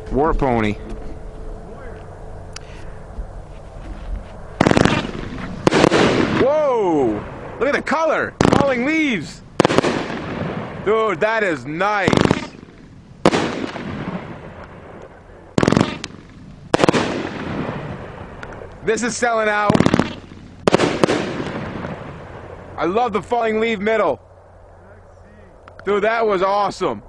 War pony. Whoa! Look at the color! Falling leaves! Dude, that is nice! This is selling out. I love the falling leaf middle. Dude, that was awesome.